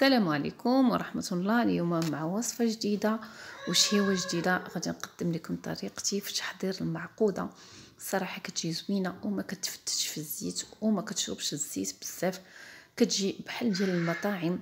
السلام عليكم ورحمة الله. اليوم مع وصفة جديدة. وش هي جديدة؟ غادي نقدم لكم طريقتي في تحضير المعقودة. الصراحة كتجي زوينة وما كتفتش في الزيت وما كتشربش الزيت بزاف، كتجي بحال ديال المطاعم.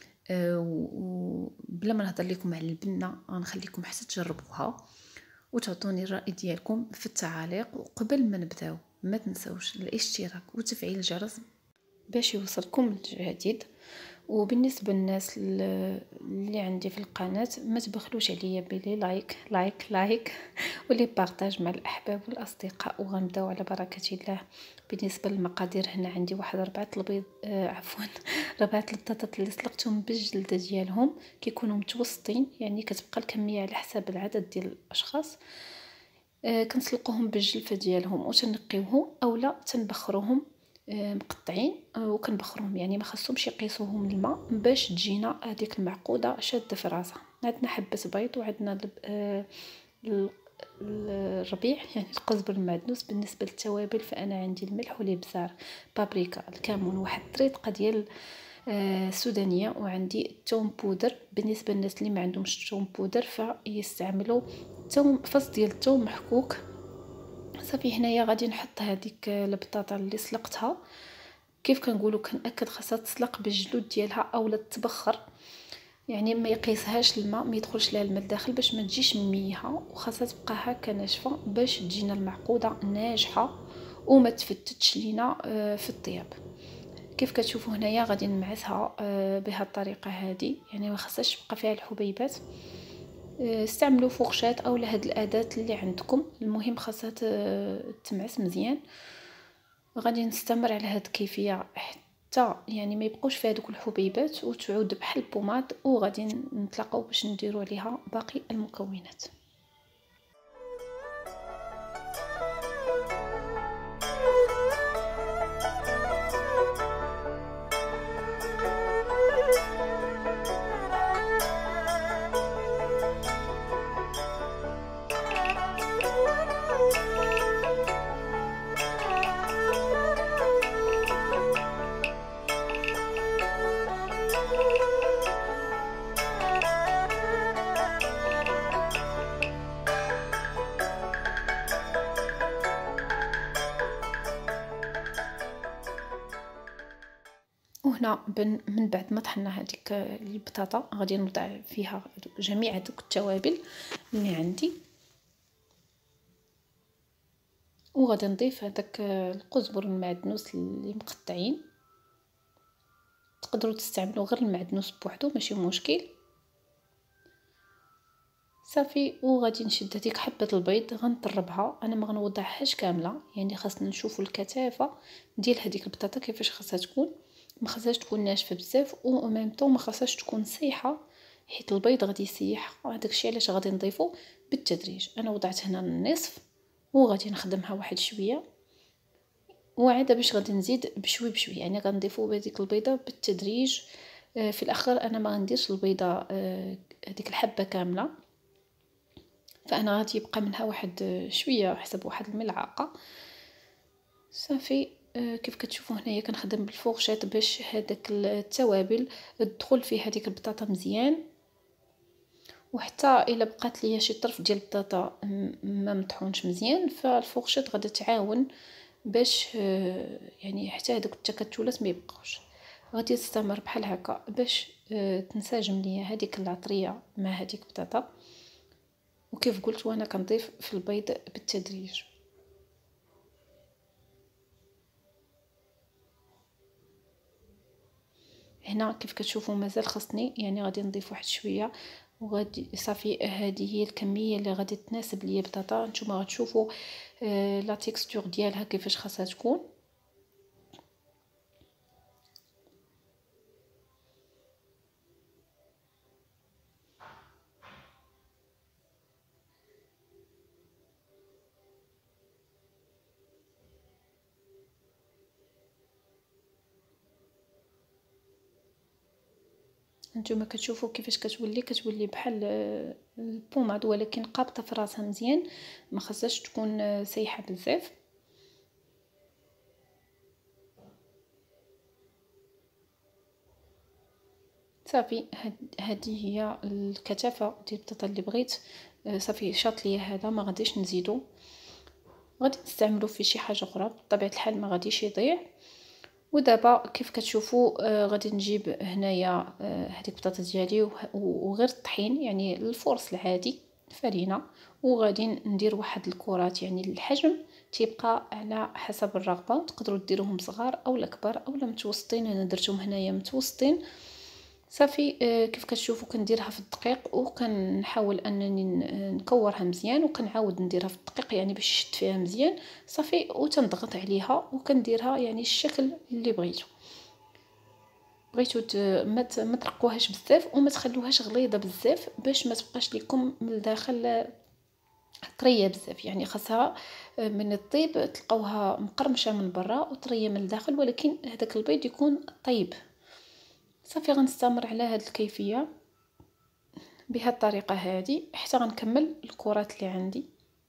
وبلا ما نهضر لكم على البنة غنخليكم حتى تجربوها وتعطوني الرأي ديالكم في التعاليق. وقبل ما نبداو ما تنسوش الاشتراك وتفعيل الجرس باش يوصلكم الجديد. وبالنسبه للناس اللي عندي في القناه ما تبخلوش عليا بلي لايك ولي بارطاج مع الاحباب والاصدقاء. وغنبداو على بركه الله. بالنسبه للمقادير هنا عندي واحد 4 البيض، عفوا 4 البطاطات اللي سلقتهم بالجلده ديالهم، كيكونوا متوسطين يعني كتبقى الكميه على حسب العدد ديال الاشخاص. كنسلقوهم بالجلفه ديالهم وتنقيوهم اولا تنبخروهم مقطعين، وكنبخروهم يعني ما خصهمش يقيسوهم الماء باش تجينا هذيك المعقوده شاده في راسها. عندنا حبه بيض وعندنا الربيع يعني القزبر المعدنوس. بالنسبه للتوابل فانا عندي الملح والابزار، بابريكا، الكمون، واحد الطريقه ديال سودانيه، وعندي الثوم بودر. بالنسبه للناس اللي ما عندهمش الثوم بودر فيستعملوا فص ديال الثوم محكوك. صافي هنايا غادي نحط هذيك البطاطا اللي سلقتها. كيف كنقولوا كنأكد خاصها تسلق بالجلود ديالها اولا تبخر، يعني ما يقيسهاش الماء، ما يدخلش لها الماء الداخل باش ما تجيش مميهه، وخاصها تبقى هكا ناشفه باش تجينا المعقوده ناجحه وما تفتتش لينا في الطياب. كيف كتشوفوا هنايا غادي نمعسها بهذه الطريقه هذه، يعني ما خاصهاش تبقى فيها الحبيبات. استعملوا فوقشات او هاد الاداه اللي عندكم، المهم خاصها تمعس مزيان. غادي نستمر على هاد الكيفيه حتى يعني ما يبقوش فيها دوك الحبيبات وتعود بحال البوماد، وغادي نتلاقاو باش نديروا عليها باقي المكونات. وهنا من بعد ما طحنا هذيك البطاطا غادي نوضع فيها جميع هذوك التوابل اللي عندي، وغادي نضيف هذاك القزبر المعدنوس اللي مقطعين. تقدروا تستعملوا غير المعدنوس بوحدو ماشي مشكل. صافي وغادي نشد هذيك حبه البيض غنطربها. انا ما غنوضعهاش كامله، يعني خاصنا نشوفوا الكثافه ديال هذيك البطاطا كيفاش خاصها تكون. ما خاصهاش تكون ناشفه بزاف و ميم طون ما خاصهاش تكون سايحه، حيت البيض غادي يسيح. هذاك الشيء علاش غادي نضيفو بالتدريج. انا وضعت هنا النصف وغادي نخدمها واحد شويه، وعاد باش غادي نزيد بشوي بشوي، يعني غنضيفو بهذيك البيضه بالتدريج. في الاخر انا ما غنديرش البيضه هذيك الحبه كامله، فانا غادي يبقى منها واحد شويه حسب واحد الملعقه. صافي كيف كتشوفوا هنايا كنخدم بالفورشيط باش هذاك التوابل تدخل في هذيك البطاطا مزيان. وحتى الا بقات ليا شي طرف ديال البطاطا ما مطحونش مزيان فالفورشيط غادي تعاون باش يعني حتى هذوك التكتلات ما يبقاوش. غادي تستمر بحال هكا باش تنسجم ليا هذيك العطريه مع هذيك البطاطا. وكيف قلت وانا كنضيف في البيض بالتدريج. هنا كيف كتشوفوا مازال خصني، يعني غادي نضيف واحد شويه وغادي صافي. هذه هي الكميه اللي غادي تناسب ليا البطاطا. نتوما غتشوفوا لا تيكستور ديالها كيفاش خاصها تكون. نتوما كتشوفوا كيفاش كتولي بحال البوماد، ولكن قابطه في راسها مزيان، ما خاصهاش تكون سايحه بزاف. صافي هذه هي الكثافه ديال البطاطا اللي بغيت. صافي شاط ليا هذا، ما غاديش نزيدو، غادي نستعملو في شي حاجه اخرى بطبيعه الحال، ما غاديش يضيع. ودابا كيف كتشوفوا غادي نجيب هنايا هذيك البطاطا ديالي وغير الطحين، يعني الفرص العادي فرينه، وغادي ندير واحد الكرات، يعني الحجم تيبقى على حسب الرغبه، تقدروا ديروهم صغار او كبار او متوسطين. انا درتهم هنايا متوسطين. صافي كيف كتشوفوا كنديرها في الدقيق، وكنحاول انني نكورها مزيان، وكنعاود نديرها في الدقيق يعني باش يشد فيها مزيان. صافي وتنضغط عليها وكنديرها يعني الشكل اللي بغيتو ما ترقوهاش بزاف وما تخلوهاش غليظه بزاف باش ما تبقاش لكم من الداخل طريه بزاف. يعني خاصها من الطيب تلقاوها مقرمشه من برا وطريه من الداخل، ولكن هذاك البيض يكون طيب. صافي غنستمر على هذه الكيفيه بهذه الطريقه هذه حتى غنكمل الكرات اللي عندي.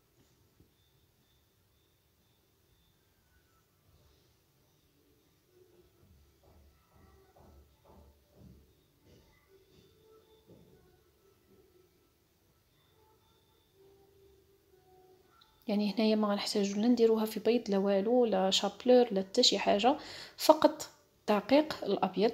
يعني هنايا ما غنحتاجو لا نديروها في بيض لا والو لا شابلور لا حتى شي حاجه، فقط دقيق الابيض.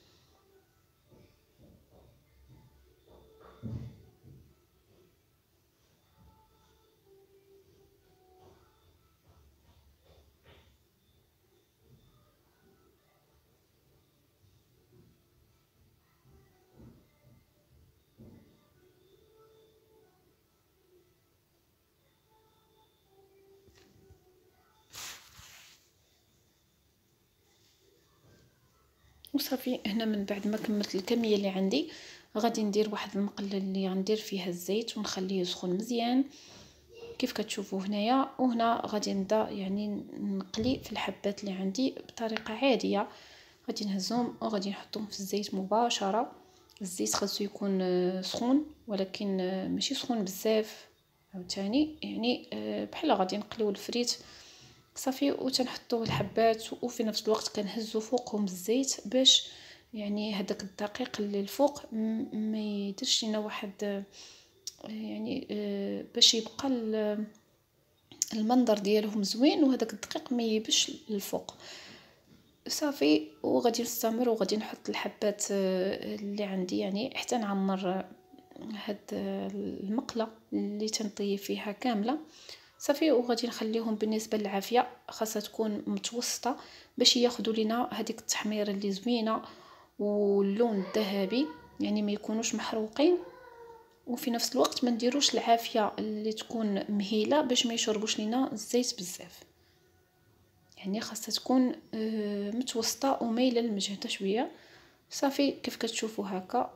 وصافي هنا من بعد ما كملت الكميه اللي عندي، غادي ندير واحد المقله اللي غندير فيها الزيت ونخليه يسخن مزيان كيف كتشوفوا هنايا. وهنا غادي نبدا يعني نقلي في الحبات اللي عندي بطريقه عاديه، غادي نهزهم وغادي نحطهم في الزيت مباشره. الزيت خاصو يكون سخون، ولكن ماشي سخون بزاف عاوتاني، يعني بحال غادي نقليو الفريت. صافي وتنحطوا الحبات وفي نفس الوقت كنهزو فوقهم الزيت باش يعني هذاك الدقيق اللي الفوق ما يديرش لنا واحد يعني باش يبقى المنظر ديالهم زوين وهذاك الدقيق ما يبش للفوق. صافي وغادي نستمر وغادي نحط الحبات اللي عندي يعني حتى نعمر هاد المقله اللي تنطيب فيها كامله. صافي وغادي نخليهم بالنسبه للعافيه خاصها تكون متوسطه باش ياخذوا لينا هذيك التحميره اللي زوينه واللون الذهبي، يعني ما يكونوش محروقين. وفي نفس الوقت ما نديروش العافيه اللي تكون مهيله باش ما يشربوش لينا الزيت بزاف، يعني خاصها تكون متوسطه ومايله للمجهده شويه. صافي كيف كتشوفوا هكا.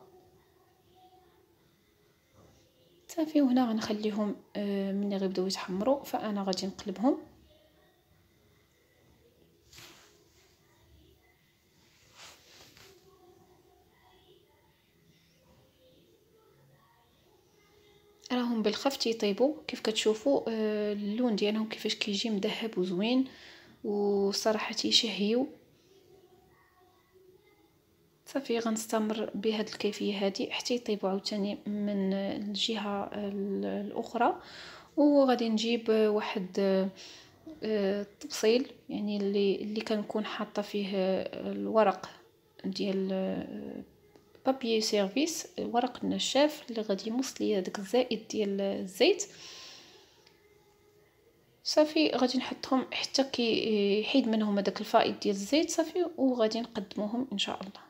صافي وهنا غنخليهم ملي غيبداو يتحمروا فانا غادي نقلبهم. راهم بالخف تيطيبوا كيف كتشوفوا اللون ديالهم كيفاش كيجي مذهب وزوين، وصراحه تيشهيو. صافي غنستمر بهذه الكيفيه هذه حتى يطيبوا عاوتاني من الجهه الاخرى. وغادي نجيب واحد الطبسيل يعني اللي كنكون حاطه فيه الورق ديال بابي سيرفيس، ورق النشاف اللي غادي يمص ليا داك الزائد ديال الزيت. صافي غادي نحطهم حتى كي يحيد منهم هذاك الفائض ديال الزيت. صافي وغادي نقدموهم ان شاء الله.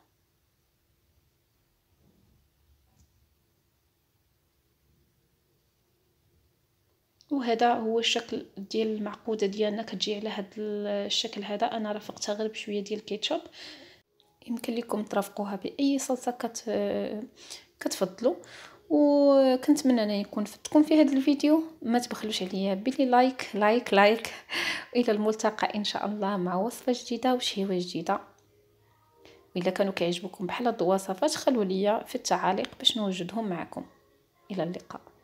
وهذا هو الشكل ديال المعقوده ديالنا، كتجي على هذا الشكل هذا. انا رافقتها غير بشويه ديال الكيتشوب، يمكن لكم ترافقوها باي صلصه كتفضلوا. وكنتمنى ان يكون فدتكم في هذا الفيديو. ما تبخلوش عليا بلي لايك لايك لايك. الى الملتقى ان شاء الله مع وصفه جديده وشهوه جديده. الا كانوا كيعجبوكم بحال هاد الوصفات خلوا لي في التعاليق باش نوجدهم معكم. الى اللقاء.